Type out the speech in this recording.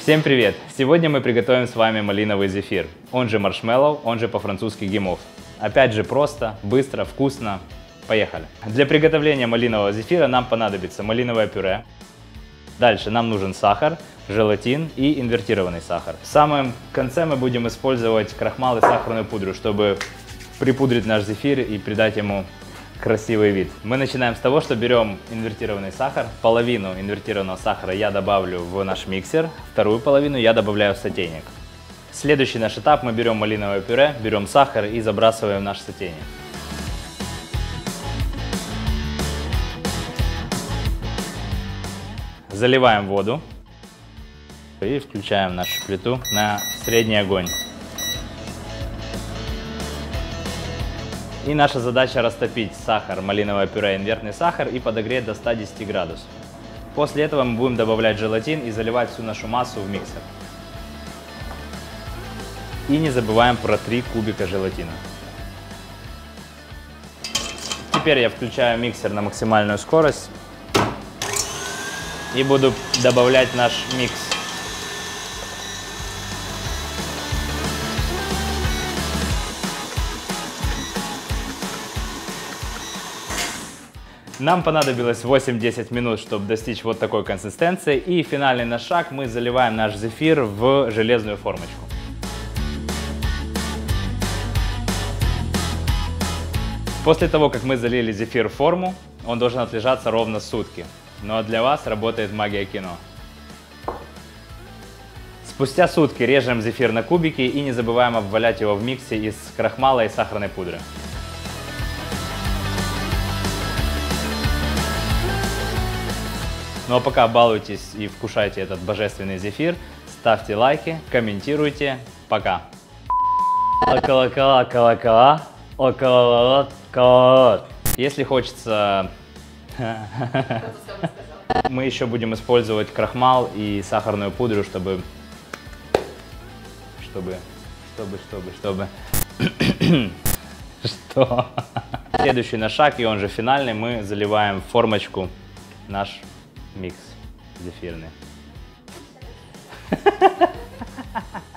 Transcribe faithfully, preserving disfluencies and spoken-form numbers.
Всем привет! Сегодня мы приготовим с вами малиновый зефир, он же маршмеллоу, он же по-французски гимов. Опять же просто, быстро, вкусно. Поехали! Для приготовления малинового зефира нам понадобится малиновое пюре. Дальше нам нужен сахар, желатин и инвертированный сахар. В самом конце мы будем использовать крахмал и сахарную пудру, чтобы припудрить наш зефир и придать ему красивый вид. Мы начинаем с того, что берем инвертированный сахар. Половину инвертированного сахара я добавлю в наш миксер, вторую половину я добавляю в сотейник. Следующий наш этап: мы берем малиновое пюре, берем сахар и забрасываем в наш сотейник. Заливаем воду и включаем нашу плиту на средний огонь. И наша задача растопить сахар, малиновое пюре, инвертный сахар и подогреть до ста десяти градусов. После этого мы будем добавлять желатин и заливать всю нашу массу в миксер. И не забываем про три кубика желатина. Теперь я включаю миксер на максимальную скорость и буду добавлять наш микс. Нам понадобилось восемь-десять минут, чтобы достичь вот такой консистенции. И финальный наш шаг: мы заливаем наш зефир в железную формочку. После того, как мы залили зефир в форму, он должен отлежаться ровно сутки. Но для вас работает магия кино. Спустя сутки режем зефир на кубики и не забываем обвалять его в миксе из крахмала и сахарной пудры. Ну а пока балуйтесь и вкушайте этот божественный зефир, ставьте лайки, комментируйте. Пока! Колокола, колокола, около, колокола. Если хочется, мы еще будем использовать крахмал и сахарную пудру, чтобы, чтобы, чтобы, чтобы, чтобы, что? Следующий наш шаг, и он же финальный, мы заливаем в формочку наш микс зефирный.